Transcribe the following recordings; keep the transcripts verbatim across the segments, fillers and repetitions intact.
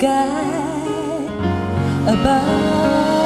above.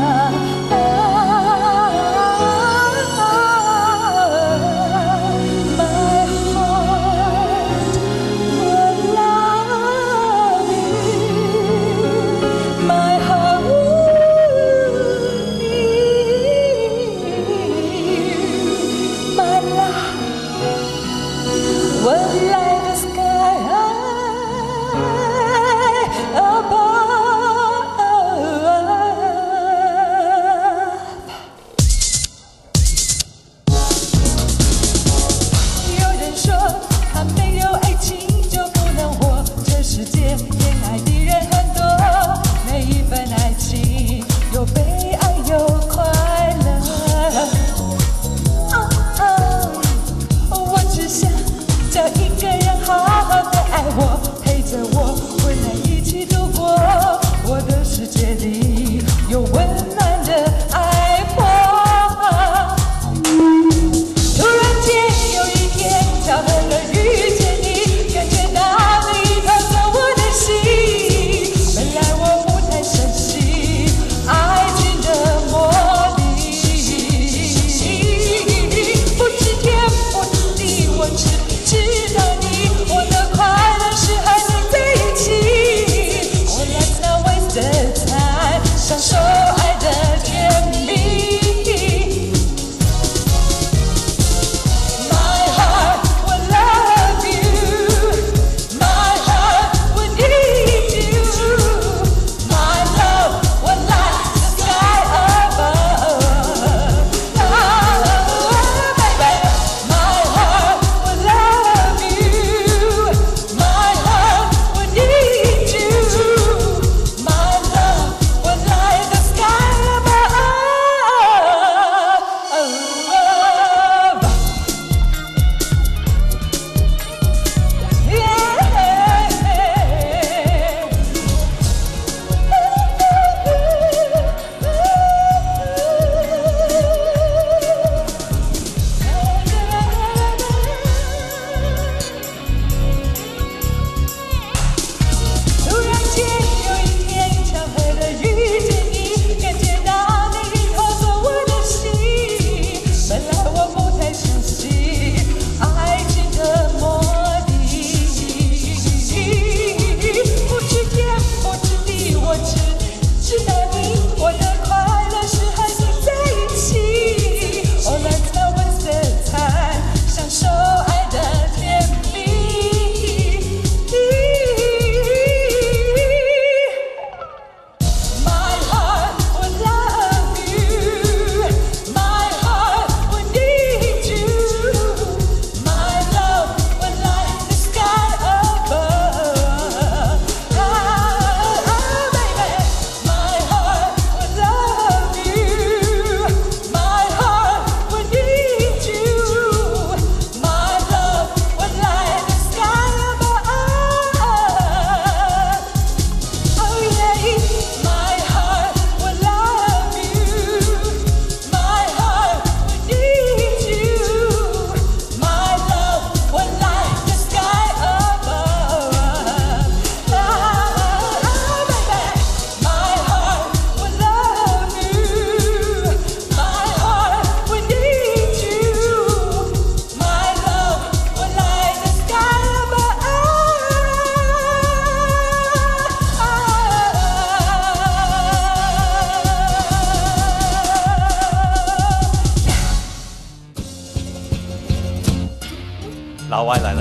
老外来了。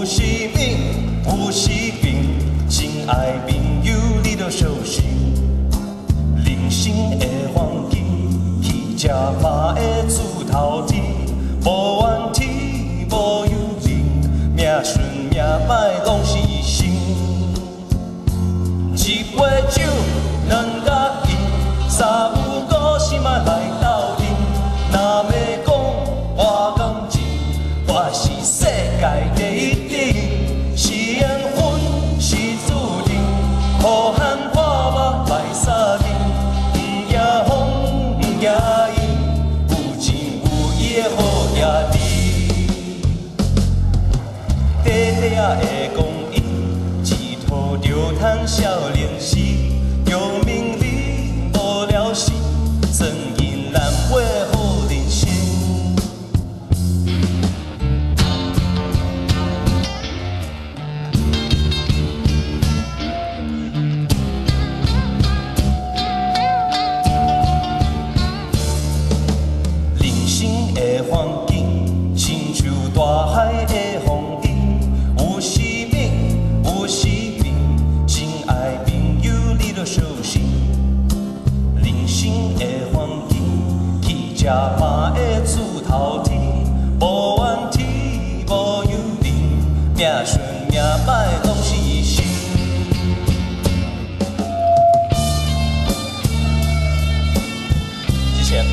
有时明，有时平，真爱朋友你着小心。人生的环境，去吃嘛会出头天，无怨天，无尤人，命顺命歹拢是生。一杯酒，两甲饮，三有故事嘛来斗阵。若要讲活感情，我是世界第一等，是缘分是注定，好汉破目来相认，不惊风不惊雨，有情有义的好兄弟。短短仔的光阴，一途着赚少年时，着名利无聊时，真银难买好人生。人生的环境，亲像大海的风景，有时明，有时平，真爱朋友你着小心。人生的环境，去吃嘛会出头天，无怨天，无尤人，命顺命歹拢是生。谢谢。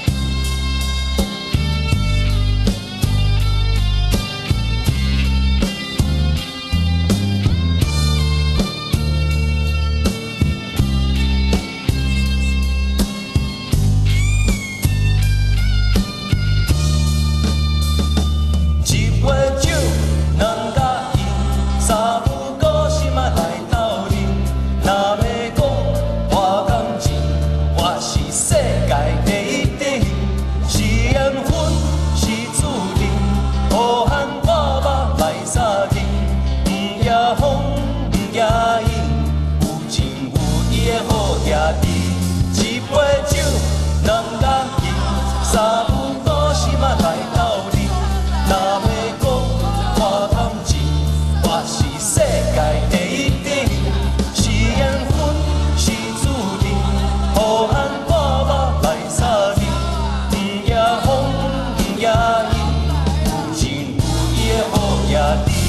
一杯酒，两甲饮，三有故事嘛来斗阵。若要讲活感情，我是世界第一等，是缘分是注定，好汉破目来相认，不惊风不惊雨，有情有义的好兄弟。一杯酒，两甲饮，三有故事嘛来斗阵。若要讲活感情，我是世界第一等，是缘分是注定，好汉破目来相认，不惊风不惊雨，有情有义的好兄弟。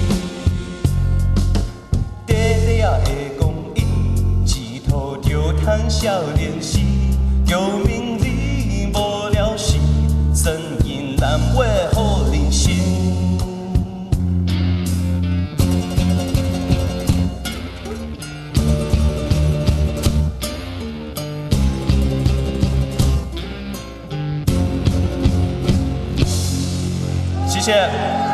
短短仔的光阴，一途着赚少年时，着名利无聊时，真银难买好人生。谢谢。